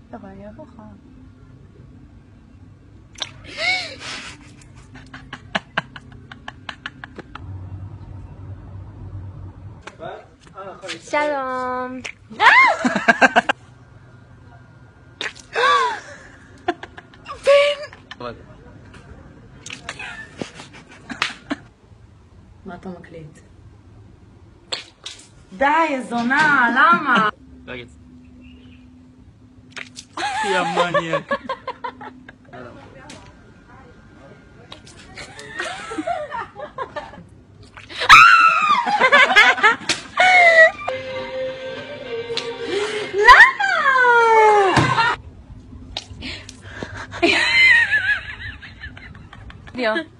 dabei, ja, kocha. שלום. מה אתה מקליט? די, זונה, למה? רגע. יא מניאק. למה?